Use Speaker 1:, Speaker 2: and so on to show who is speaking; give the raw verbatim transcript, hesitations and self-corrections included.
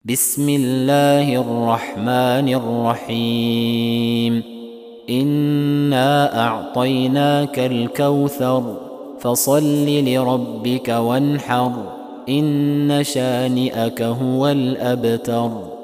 Speaker 1: بسم الله الرحمن الرحيم إنا أعطيناك الكوثر فصل لربك وانحر إن شانئك هو الأبتر.